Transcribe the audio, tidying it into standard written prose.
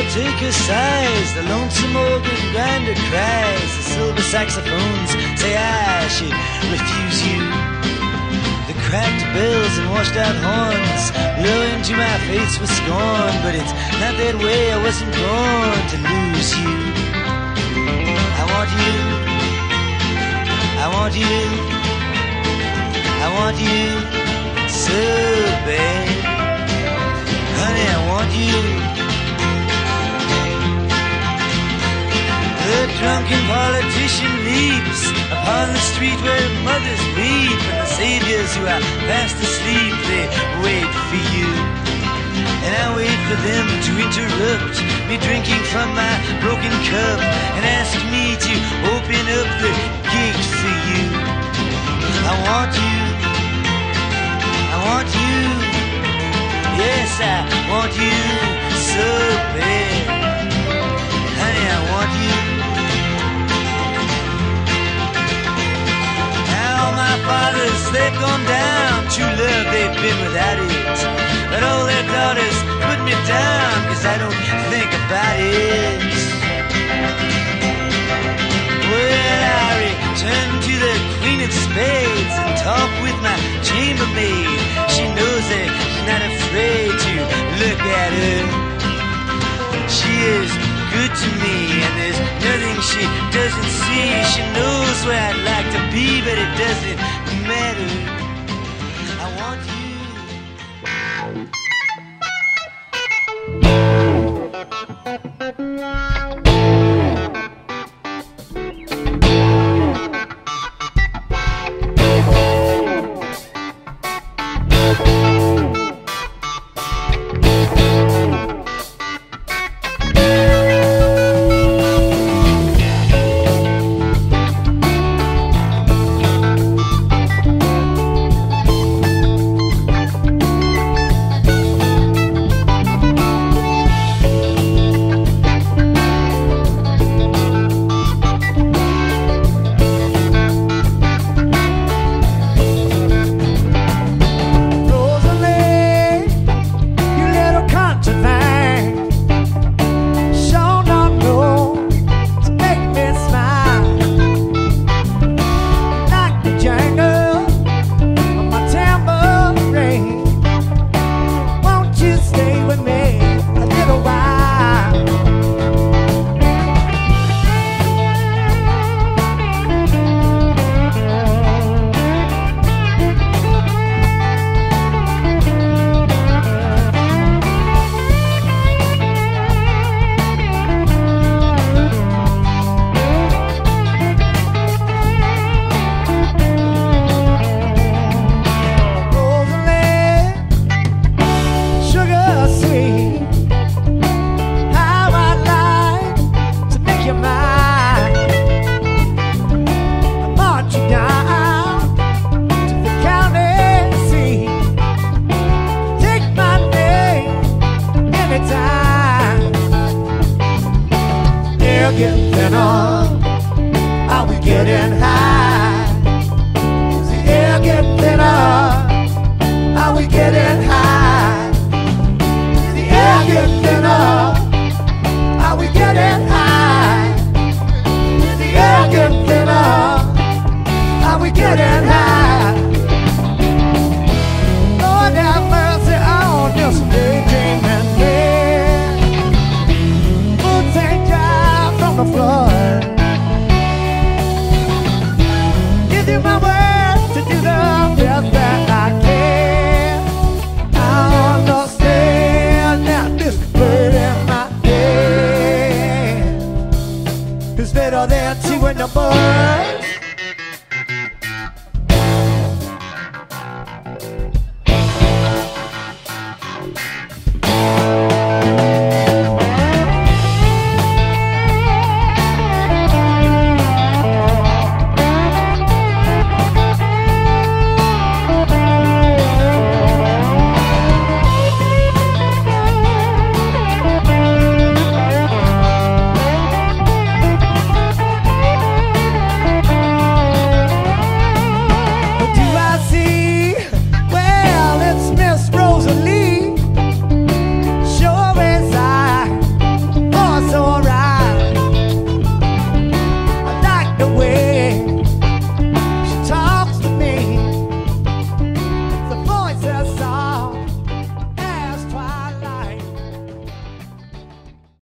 caretaker sighs, the lonesome organ grinder cries, the silver saxophones say I should refuse you. The cracked bells and washed out horns blow into my face with scorn, but it's not that way, I wasn't born to lose you. I want you, I want you, I want you so bad. Honey, I want you. The drunken politician leaps upon the street where mothers weep, and the saviors who are fast asleep, they wait for you. And I wait for them to interrupt me drinking from my broken cup and ask me to open up the gate for you. I want you, I want you, yes, I want you so bad. Honey, I want you. Now my fathers, they've gone down, true love, they've been without it, but all their daughters put me down, cause I don't think about it. Well, I return to the Queen of Spades and talk with my chambermaid. She knows that she's not afraid to look at her. She is good to me, and there's nothing she doesn't see. She knows where I'd like to be, but it doesn't matter. I want you. Getting thinner, are we getting high? Is the air getting thinner? Are we getting high? Is the air getting thinner? Are we getting high? Is the air getting thinner? Are we getting high? Lord have mercy on this daydreaming man. Boots ain't dry from the floor. Give you my word to do the best that I can. I understand that this bird in my head is better than two in the bird.